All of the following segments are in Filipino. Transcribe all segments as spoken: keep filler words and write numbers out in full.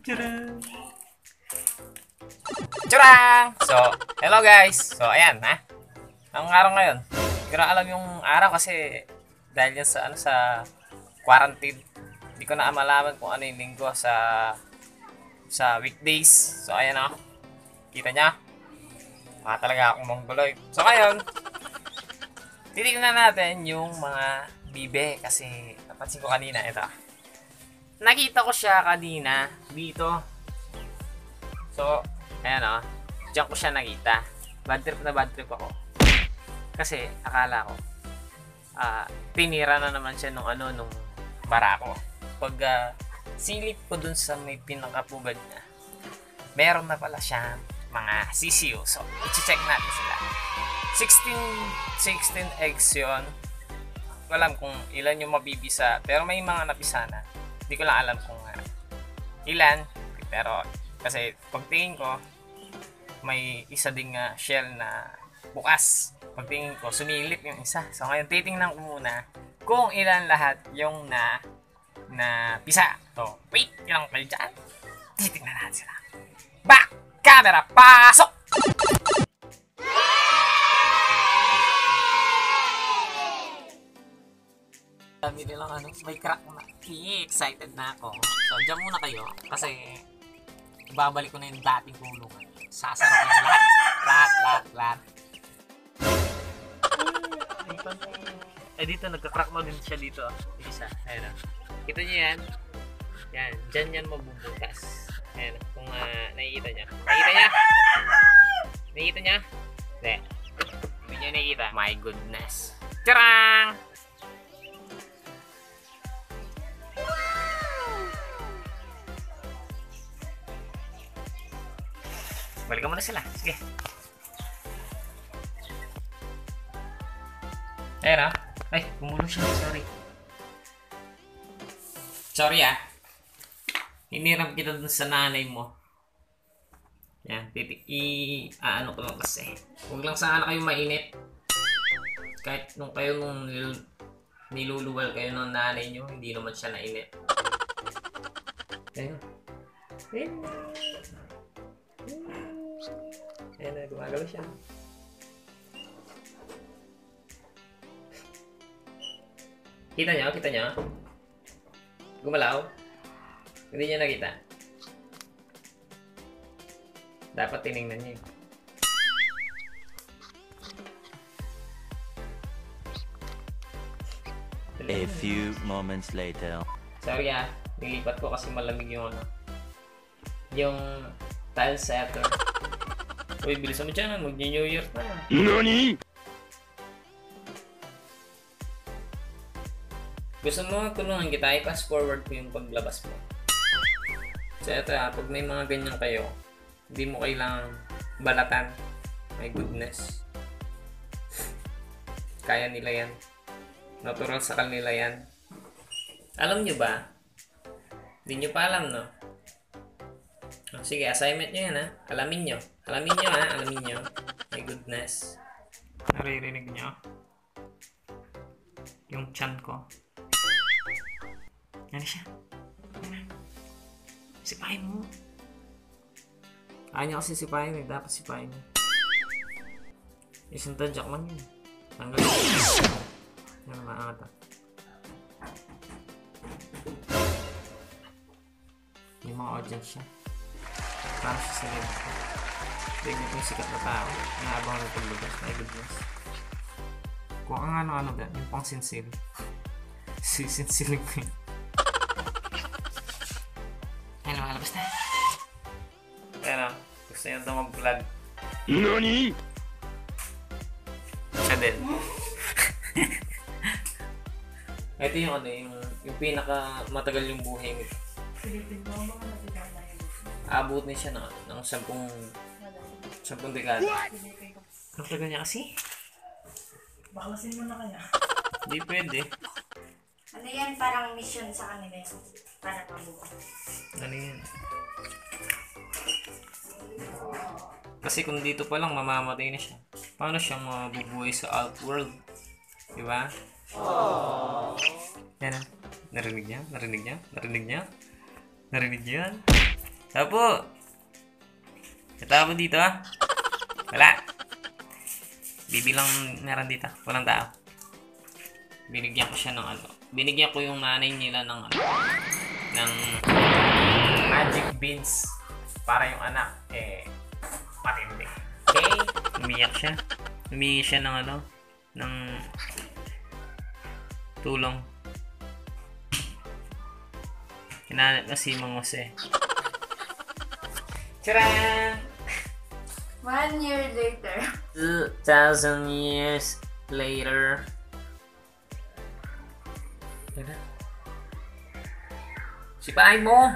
Tcharam! Tcharam! So, hello guys! So, ayan ha. Ang araw ngayon. Hindi ko na alam yung araw kasi dahil yan sa, ano, sa quarantine. Hindi ko na malaman kung ano yung linggo sa sa weekdays. So, ayan o. Kita niya. Mga talaga akong mongoloid. So, ngayon, titignan natin yung mga bibe kasi napansin ko kanina ito. Nakita ko siya kanina dito. So, ayan o. Diyan ko siya nakita. Bad trip na bad trip ako. Kasi akala ko uh, tinira na naman siya nung ano nung barako. Pag uh, silip ko dun sa may pinakapugad niya, meron na pala siyang mga sisiyo. So, i-check natin sila. sixteen, sixteen eggs yun. Alam kung ilan yung mabibisa. Pero may mga napisa na. Hindi ko lang alam kung uh, ilan. Pero kasi pagtingin ko, may isa ding uh, shell na bukas. Pagtingin ko, sumilip yung isa. So ngayon, titingnan ko muna kung ilan lahat yung na na pisa. So, wait lang kayo dyan. Titingnan natin sila. Back! Camera! Pasok! Dami nilang ano, may crack na. Excited na ako. So, dyan muna kayo. Kasi, babalik ko na yung dating kulungan. Sasarap yung lahat. Lahat, lahat, lahat. Eh, dito, nagka-crack na din siya dito. Isa. Ayan. Kita niyo yan? Yan. Dyan yan mabubutas. Ayan. Kung uh, nakikita niya. Nakikita niya? Nakikita niya? Hindi. Hindi niya nakikita. My goodness. Tcharam! Balikan mo na sila. Sige. Ayan ah. Ay, gumulong siya. Sorry. Sorry ah. Hiniram kita dun sa nanay mo. Yan. Titik. I... Aano ko lang kasi. Huwag lang sana kayo mainit. Kahit nung kayo nung nil, niluluwal kayo ng nanay nyo, hindi naman siya nainit. Ayan. Ayan. Ayan na, gumagalaw siya. Kita nyo? Kita nyo? Gumalaw? Hindi nyo nakita? Dapat tinignan nyo. A few moments later. Sorry ah, nilipat ko kasi malamig yung ano. Yung tile setter. Uy, bilisan mo dyan. Mag-New Year na. Nani? Gusto mo tulungan kita, i-pass forward ko yung paglabas mo. So ito ah, pag may mga ganyan kayo, hindi mo kailangang balatan. My goodness. Kaya nila yan. Natural sa kanila yan. Alam nyo ba? Hindi nyo pa alam, no? Oh, sige, assignment nyo yan ha. Alamin nyo. Alamin nyo ha. Alamin nyo. My goodness. Naririnig nyo? Yung chan ko. Yan siya. Sipahin mo. Ayaw nyo kasi sipahin eh. Dapat sipahin mo. Isang tadyak lang yun. Tanggal yun. Yan, maangat ah. Yung mga audience siya. Parang siya sa rin. Tignan ko yung sikat na tao. Naabang na paglugas. My goodness. Kung ang ano-ano dyan, yung pang sincere. Sincere ko yun. Ayan, malabas na. Ayan o. Gusto nyo ito mag-vlog. Nani? Siya din. Ito yung ano, yung, yung pinaka matagal yung buhay nito. Abot na siya ng, ng sampung sampung dekada. Ang tagal niya kasi? Baklasin mo na kaya. Hindi pwede. Ano yan? Parang mission sa kanila yan. Para mabuhay. Ano yan? Kasi kung dito pa lang, mamamatay na siya. Paano siyang mabubuhay sa Outworld? Diba? Aww. Yan ah. Narinig niya? Narinig niya? Narinig niya? Narinig niya? Tao po. Tao po dito. Wala. Bibilang meron dito. Walang tao. Binigyan ko siya ng ano. Binigyan ko yung nanay nila ng ano. Ng magic beans. Para yung anak, eh, matindi. Okay? Umiyak siya. Humingi siya ng ano. Ng tulong. Hinanap na si Mang Jose. Tcharam! One year later. Two thousand years later. Yan na. Sipain mo!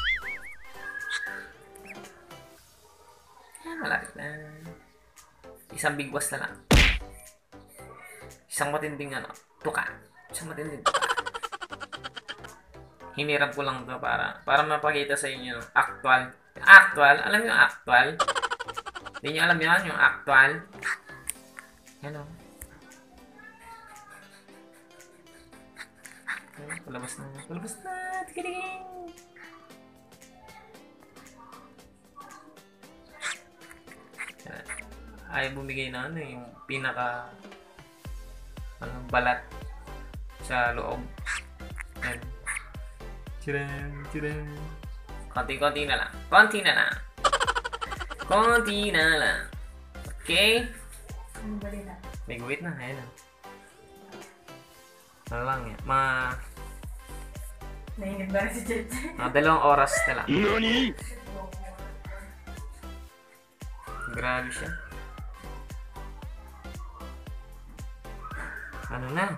Ah, malapit na. Isang bigwas na lang. Isang matinding ano, tuka. Isang matinding tuka. Hinirap ko lang to para para mapakita sa inyo yung actual. Yung actual, alam niyo yung actual? Hindi niyo alam yun, yung actual. Yan o. Palabas na. Palabas na. Tikiling. Ayaw bumigay na ano yung pinaka ano, balat sa loob. Yan. Tcharam, tcharam. Konti-konti na lang. Konti na lang. Konti na lang. Okay? Ang bali na. May guwit na. Ayan na. Ano lang yan? Mga, Nainip ba rin si Jeje? mga dalawang oras na lang. NANI?! Grabe siya. Ano na?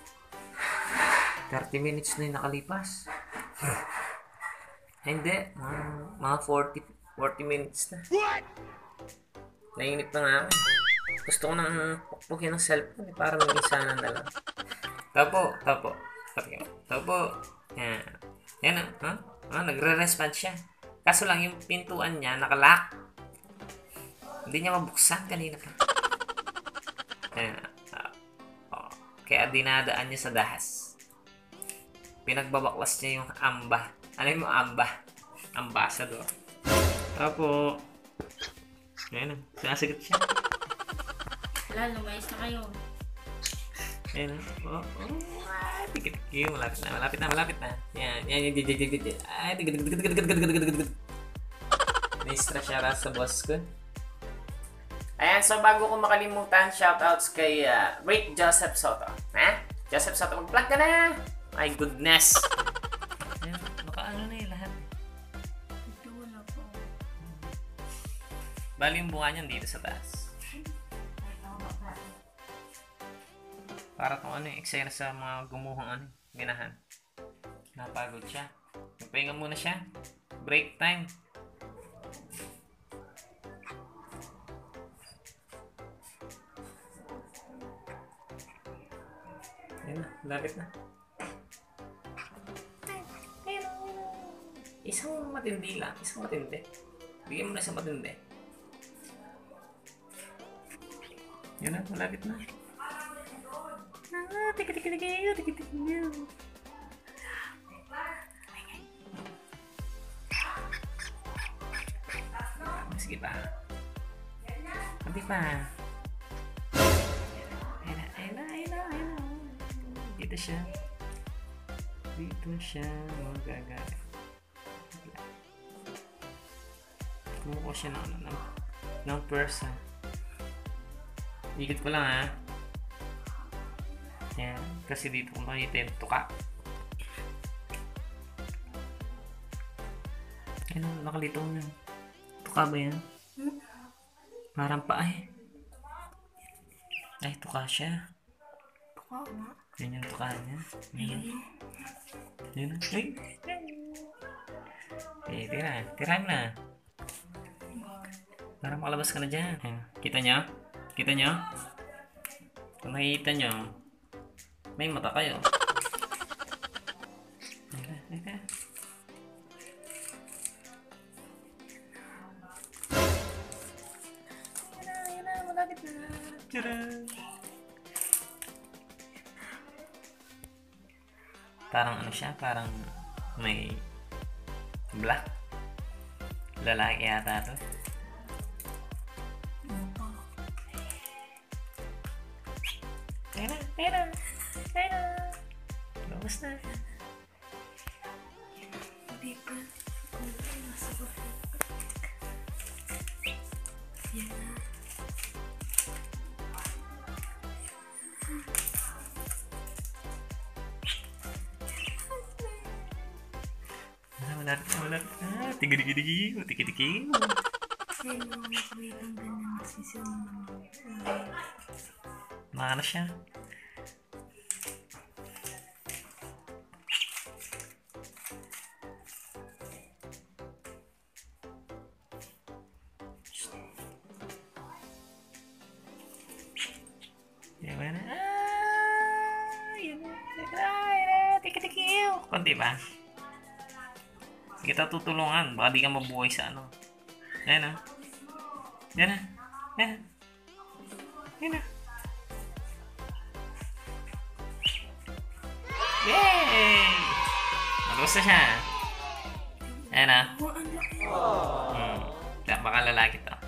thirty minutes na yung nakalipas. Hindi. Mga, mga forty, forty minutes na. Nainip na nga ako. Gusto ko nang pukpukin ng cellphone eh, para maging sana na lang. Tapo, tapo. Tapo. Yan. Yan na. Huh? Ah, nagre-respond siya. Kaso lang yung pintuan niya nakalock. Hindi niya mabuksan kanina pa. Ayan. Uh, oh. Kaya dinadaan niya sa dahas. Pinagbabaklas niya yung amba. Ano yung amba? Ambassador. Tapo. Ayan na. Sinasagot siya. Wala, lumayas na kayo. Ayan na. Oh, oh. Ay, tikit-tikit. Malapit na, malapit na, malapit na. Yan, yan, yan, yan, yan, yan, yan. Ay, tigit-tigit-tigit-tigit-tigit-tigit-tigit. Na-stress siya rin sa boss ko. Ayan, so bago ko makalimutan, shoutouts kay uh, Rick Joseph Soto. Ha? Joseph Soto, mag-vlog ka na! My goodness! Ayan, baka ano na yung lahat. Ito wala po. Bali yung bunga niyan dito sa taas. Para kung ano yung eksena sa mga gumuhang ano, ginahan. Napagod siya. Magpahinga muna siya. Break time. Ayan na, lapit na. Isang matindi lang. Isang matindi. Bigyan mo na isang matindi. Yan na, malapit na. Ah, tiki-tiki-tiki, tiki-tiki. Sige pa. Hindi pa. Ayun na, ayun na, ayun na, ayun na. Dito siya. Dito siya magagamit. Kumukuha siya ng, ng, ng person. Ikot ko lang ha. Yan. Kasi dito kung makita yung tuka. Ano, nakalito mo yun. Tuka ba yan? Parang pa ay. Ay, tuka siya. Tuka nga. Yan yung tuka niya. Yan. Yan. Ay. Eh, tira. Tira na. Para makalabas ka na dyan. Ayan. Kita nyo? Kita nyo? Kung nakikita nyo, may mata kayo. Teka, teka. Ayan na, ayan na, malapit na. Tcharam! Parang ano siya, parang may black. Lalaki yata to. Ayun na, ayun na, ayun na. Lumabas na. Hindi pa. Kunti, nasa baba. Yan na. Ah, wala na, wala na. Ah, tigi-digi-digi. Tigi-digi. Ayun mo, may tanggal na nagsisunod. Mana siya. Yan na. Ah, yan na. Ay, na. Tiki-tiki. Konti ba? Kita tutulungan. Baka di ka mabuhay sa ano. Yan na. Yan na. Yan na. Yan na. Yay! Malusa siya. Ayan na. Hmm. Baka lalaki to.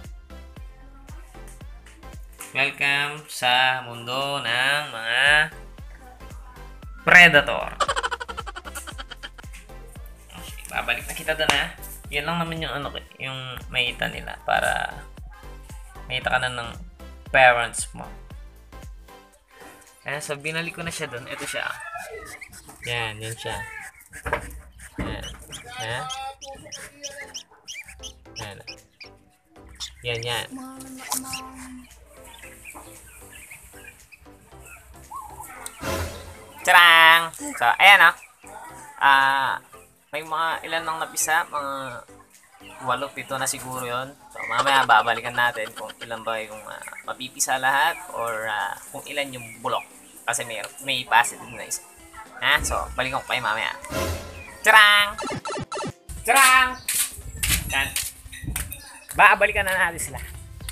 Welcome sa mundo ng mga predator. Okay, babalik na kita doon ha. Yan lang naman yung ano, yung makita nila para makita ka na ng parents mo. Ayan, so binalik ko na siya doon. Ito siya. Yan, yan siya. Yan. Yan. Yan. Yan, yan. Tadang! So, ayan ah. Ah, may mga ilan nang napisa, mga walo, pito na siguro yon. So, mamaya babalikan natin kung ilan ba yung uh, mapipisa lahat or uh, kung ilan yung bulok. Kasi may, may positive na isa. Ha? So, balikan ko kayo mamaya. Tadang! Tadang! Yan. Babalikan na natin sila.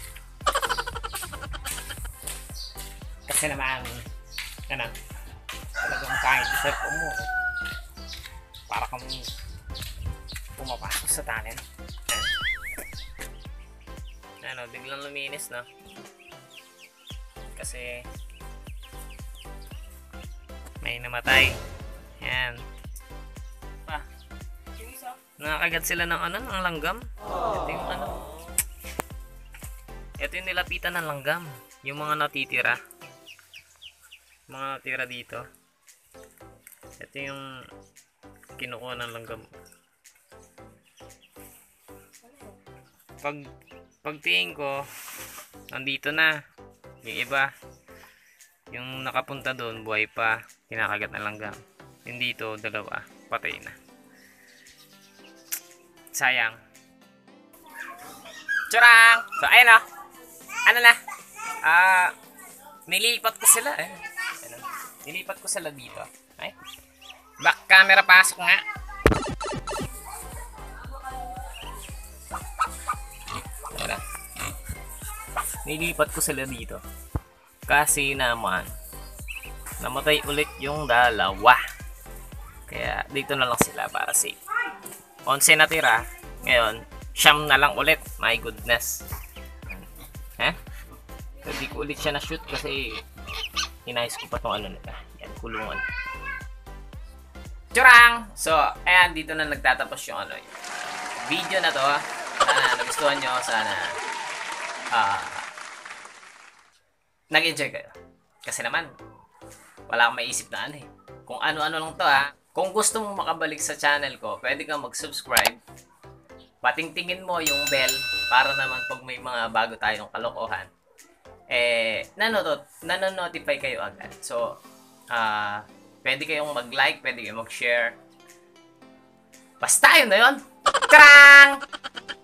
Kasi naman, ano, talagang kahit deserve mo, para kang pumapasok sa talent. Ano, biglang luminis, no? Kasi may namatay. Yan. Pa. Nakakagat sila ng ano, ng langgam. Ito yung ano. Ito yung nilapitan ng langgam. Yung mga natitira. Mga natira dito. Ito yung kinukuha ng langgam. Pag pagtingin ko, nandito na yung iba. Yung nakapunta doon, buhay pa, kinakagat na langgam. Yung dito, dalawa, patay na. Sayang. Tsurang! So, ayun o. Ano na? Ah, uh, nilipat ko sila eh. Ano? Nilipat ko sila dito. Ay. Back camera, pasok nga. Wala. Nilipat ko sila dito. Kasi naman, namatay ulit yung dalawa. Kaya dito na lang sila para safe. Onse na tira. Ngayon, siyam na lang ulit. My goodness. Eh? So, di ko ulit siya na-shoot kasi inayos ko pa itong ano nila. Yan, kulungan. Tsurang! So, ayan, dito na nagtatapos yung ano, yung video na to. Sana nagustuhan nyo. Sana ah, uh, nag-enjoy kayo. Kasi naman, wala akong maisip na ano eh. Kung ano-ano lang to ha. Kung gusto mong makabalik sa channel ko, pwede kang mag-subscribe. Patingtingin mo yung bell para naman pag may mga bago tayong kalokohan, eh, nanonot nanonotify kayo agad. So, ah, uh, pwede kayong mag-like, pwede kayong mag-share. Basta yun na yun. Karang!